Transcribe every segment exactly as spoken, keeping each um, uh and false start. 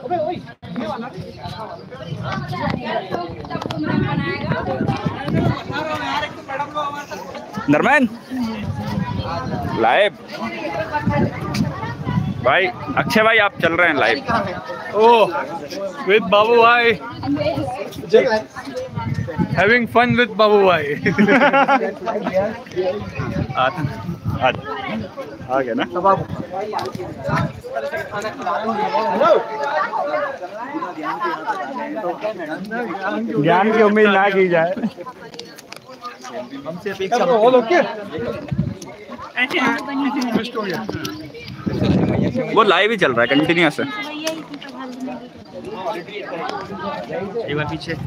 नरमैन live भाई, अक्षय भाई आप चल रहे हैं लाइव। ओह विद बाबू भाई, हैविंग फन विद बाबू भाई। आ गया ना। ज्ञान की उम्मीद ना की जाए। वो लाइव ही चल रहा है कंटिन्यूअस है। एक बार पीछे।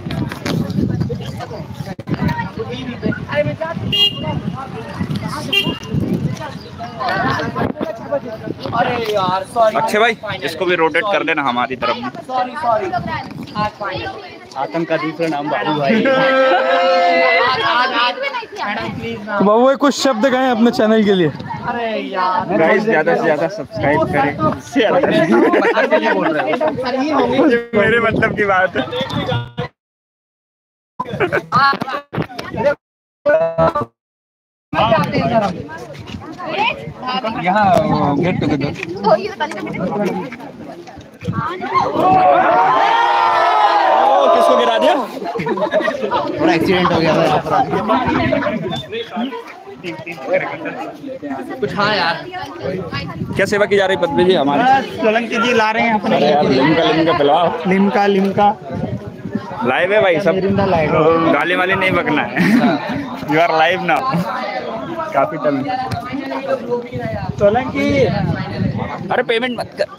अरे यार सॉरी। अक्षय भाई इसको भी रोटेट कर देना हमारी तरफ में। Sorry sorry. आतंक का दूसरा नाम बाबू भाई। तो बाबू भाई कुछ शब्द कहें अपने चैनल के लिए। अरे यार गाइस ज्यादा से ज्यादा सब्सक्राइब करें। मेरे मतलब की बात है। यहाँ गेट टुगेदर। किसको गिरा दिया? थोड़ा एक्सीडेंट हो गया था यहाँ पर। कुछ हाँ यार, क्या सेवा की जा रही पद्मी जी हमारे? सोलंकी जी ला रहे हैं अपने। अरे यार लिमका लिमका पिलाओ। लिमका लिमका लाइव है भाई सब। गाली वाली नहीं बकना है। यू आर लाइव ना। काफी टाइम। सोलंकी अरे पेमेंट मत कर।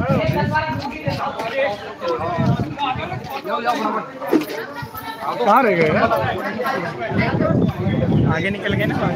कहाँ रह गए? आगे निकल गए ना।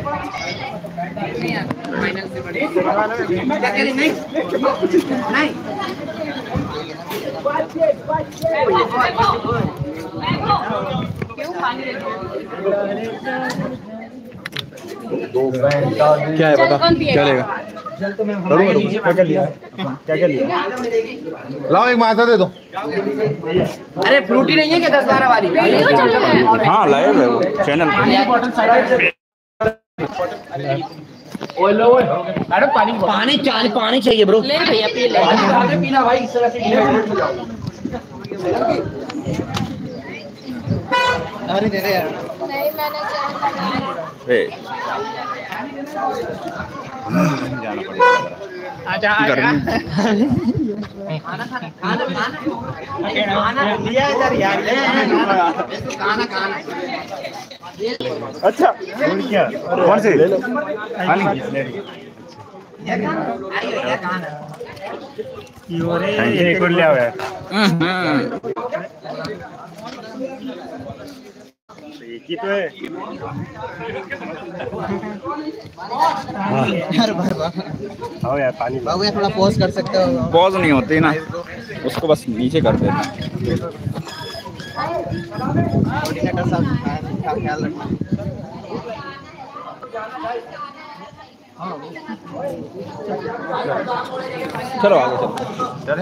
क्या है बता, क्या लेगा? क्या क्या लिया? क्या क्या लिया? लाओ एक माथा दे दो। अरे फ्रूटी नहीं है क्या दस बारह वाली? हाँ लाइव है वो चैनल पे। अरे पानी पानी चाहिए, पानी चाहिए ब्रो। ले भैया पी ले। पीना भाई इस तरह से। अरे दे दे यार। नहीं मैंने जाना पड़ेगा। आजा आजा। खाना खाना खाना खाना लिया इधर यार। खाना खाना। अच्छा क्या? कौन से? ले लो। ये कुल लिया हुआ है। एक ही तो है। हाँ यार पानी। बाबू यार थोड़ा पॉज कर सकते हो? पॉज नहीं होती ना, उसको बस नीचे कर देना। ख्याल रखना। चलो आगे चलो।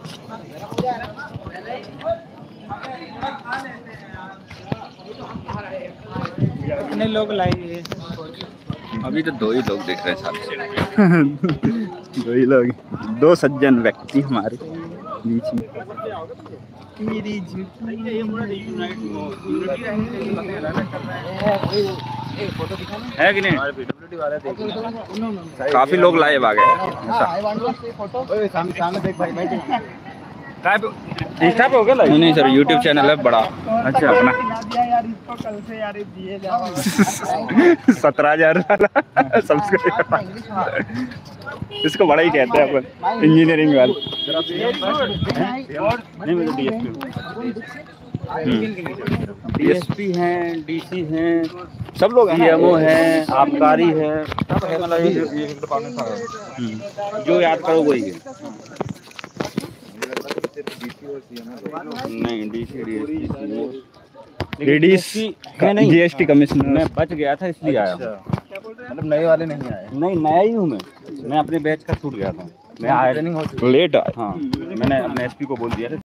कितने लोग लाए? अभी तो दो ही लोग दिख रहे हैं सामने। दो ही लोग, दो सज्जन व्यक्ति हमारे बीच में। है कि नहीं? काफी लोग लाइव आ गए। इंस्टा पे हो गया? नहीं नहीं सर, यूट्यूब चैनल है बड़ा। अच्छा अपना सत्रह हजार सब्सक्राइबर। इसको बड़ा ही कहते हैं अपन, इंजीनियरिंग वाले। नहीं मुझे डीएसपी हैं, डीसी हैं, सब लोग हैं। एमओ हैं, आबकारी है, सब है। मतलब जो याद करो वही है। नहीं डीसी डीसी जीएसटी कमिश्नर। मैं बच गया था इसलिए आया हूँ। मतलब नए वाले नहीं आए? नहीं नया ही हूँ मैं मैं अपने बैच का छूट गया था। मैं आया लेट आया। हाँ मैंने अपने एसपी को बोल दिया था।